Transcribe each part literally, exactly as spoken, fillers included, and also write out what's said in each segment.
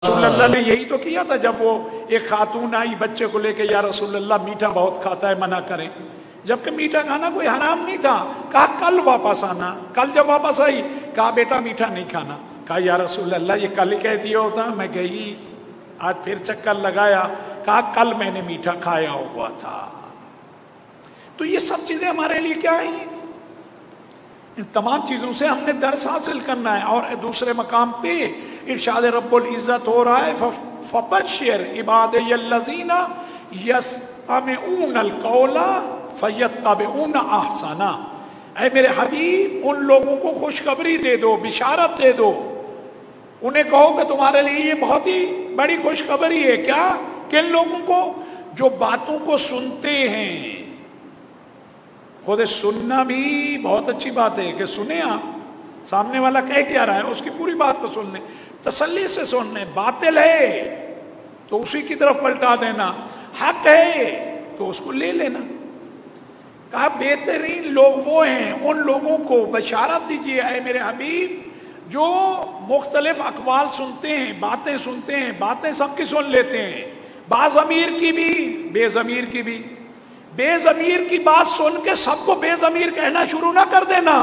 رسول اللہ نے یہی تو کیا تھا جب وہ ایک خاتون آئی بچے کو لے کے، یا رسول اللہ میٹھا بہت کھاتا ہے منع کریں، جبکہ میٹھا کھانا کوئی حرام نہیں تھا. کہا کل واپس آنا. کل جب واپس آئی کہا بیٹا میٹھا نہیں کھانا. کہا یا رسول اللہ یہ کل ہی کہہ دیا ہوتا. میں گئی آج پھر چکر لگایا، کہا کل میں نے میٹھا کھایا ہوا تھا. تو یہ سب چیزیں ہمارے لیے کیا ہیں؟ ان تمام چیزوں سے ہم نے درس حاصل کرنا ہے. اور دوسرے مقام پہ ارشاد رب العزت ہو رہا ہے فَبَشِّرْ عِبَادِيَ الَّذِينَ يَسْتَمِعُونَ الْقَوْلَ فَيَتَّبِعُونَ أَحْسَنَهُ. اے میرے حبیب ان لوگوں کو خوشخبری دے دو، بشارت دے دو. انہیں کہو کہ تمہارے لیے یہ بہت ہی بڑی خوشخبری ہے. کیا؟ کہ ان لوگوں کو جو باتوں کو سنتے ہیں. خود سننا بھی بہت اچھی بات ہے کہ سنیں آپ، سامنے والا کہہ کیا رہا ہے اس کی پوری بات کو سن لیں، تسلی سے سن لیں. باطل ہے تو اسی کی طرف پلٹا دینا، حق ہے تو اس کو لے لینا. کہا بہترین لوگ وہ ہیں ان لوگوں کو بشارت دیجیے اے میرے حبیب جو مختلف اقوال سنتے ہیں، باتیں سنتے ہیں، باتیں سب کی سن لیتے ہیں، با ضمیر کی بھی بے ضمیر کی بھی. بے ضمیر کی بات سن کے سب کو بے ضمیر کہنا شروع نہ کر دینا.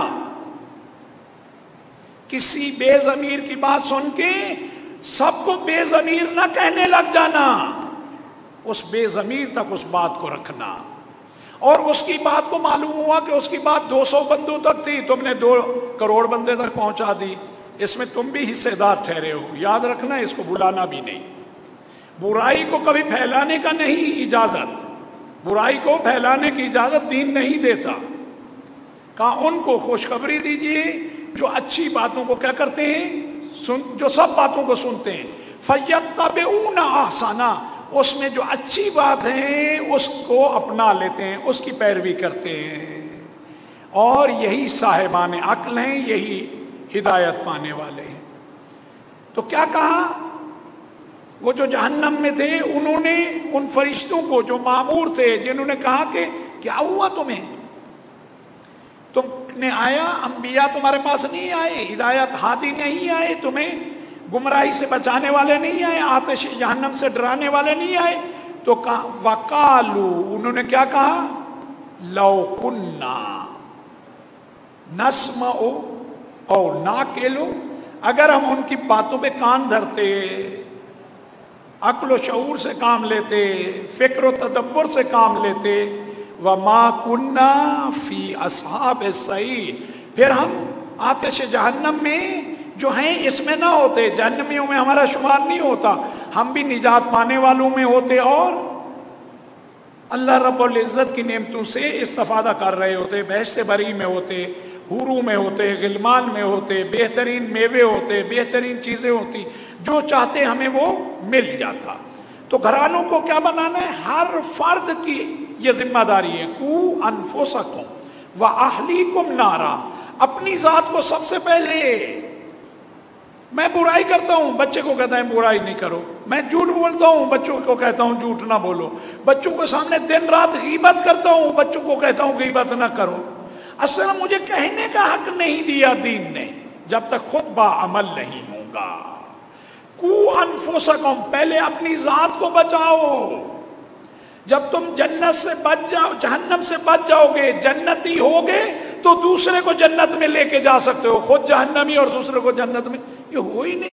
کسی بے ضمیر کی بات سن کے سب کو بے ضمیر نہ کہنے لگ جانا. اس بے ضمیر تک اس بات کو رکھنا. اور اس کی بات کو معلوم ہوا کہ اس کی بات دو سو بندوں تک تھی، تم نے دو کروڑ بندے تک پہنچا دی. اس میں تم بھی حصے دار ٹھہرے ہو. یاد رکھنا اس کو بلانا بھی نہیں. برائی کو کبھی پھیلانے کا نہیں اجازت، برائی کو پھیلانے کی اجازت دین نہیں دیتا. کہا ان کو خوشخبری دیجئے جو اچھی باتوں کو کیا کرتے ہیں، سن جو سب باتوں کو سنتے ہیں. فَيَتَّبِعُونَ أَحْسَنَهُ. اس میں جو اچھی بات ہے اس کو اپنا لیتے ہیں، اس کی پیروی کرتے ہیں. اور یہی صاحبان عقل ہیں، یہی ہدایت پانے والے ہیں. تو کیا کہا؟ وہ جو جہنم میں تھے انہوں نے ان فرشتوں کو جو مامور تھے جنہوں نے کہا کہ کیا ہوا تمہیں، تم نے آیا، انبیاء تمہارے پاس نہیں آئے، ہدایت ہادی نہیں آئے، تمہیں گمراہی سے بچانے والے نہیں آئے، آتش جہنم سے ڈرانے والے نہیں آئے. تو کہا وَقَالُوا، انہوں نے کیا کہا؟ لَوْ كُنَّا نَسْمَعُ أَوْ نَعْقِلُ. اگر ہم ان کی باتوں پہ کان دھرتے، عقل و شعور سے کام لیتے، فکر و تدبر سے کام لیتے، وَمَا كُنَّا فِي أَصْحَابِ السَّعِيرِ، پھر ہم آتش جہنم میں جو ہیں اس میں نہ ہوتے، جہنمیوں میں ہمارا شمار نہیں ہوتا، ہم بھی نجات پانے والوں میں ہوتے اور اللہ رب العزت کی نعمتوں سے استفادہ کر رہے ہوتے، بہشت بری میں ہوتے، حوروں میں ہوتے، غلمان میں ہوتے، بہترین میوے ہوتے، بہترین چیزیں ہوتی، جو چاہتے ہمیں وہ مل جاتا. تو گھرانوں کو کیا بنانا ہے؟ ہر فرد کی یہ ذمہ داری ہے. قُوا أَنفُسَكُمْ وَأَهْلِيكُمْ نَارًا. اپنی ذات کو سب سے پہلے. میں برائی کرتا ہوں، بچے کو کہتا ہے برائی نہیں کرو. میں جھوٹ بولتا ہوں، بچوں کو کہتا ہوں جھوٹ نہ بولو. بچوں کے سامنے دن رات غیبت کرتا ہوں، بچوں کو کہتا ہوں غیبت نہ کرو. اصل مجھے کہنے کا حق نہیں دیا دین نے جب تک خود باعمل نہیں ہوں گا. قُوا أَنفُسَكُمْ، پہلے اپنی ذات کو بچاؤ. جب تم جنت سے بچ جاؤ، جہنم سے بچ جاؤ گے، جنتی ہوگے تو دوسرے کو جنت میں لے کے جا سکتے ہو. خود جہنمی اور دوسرے کو جنت میں، یہ ہو ہی نہیں.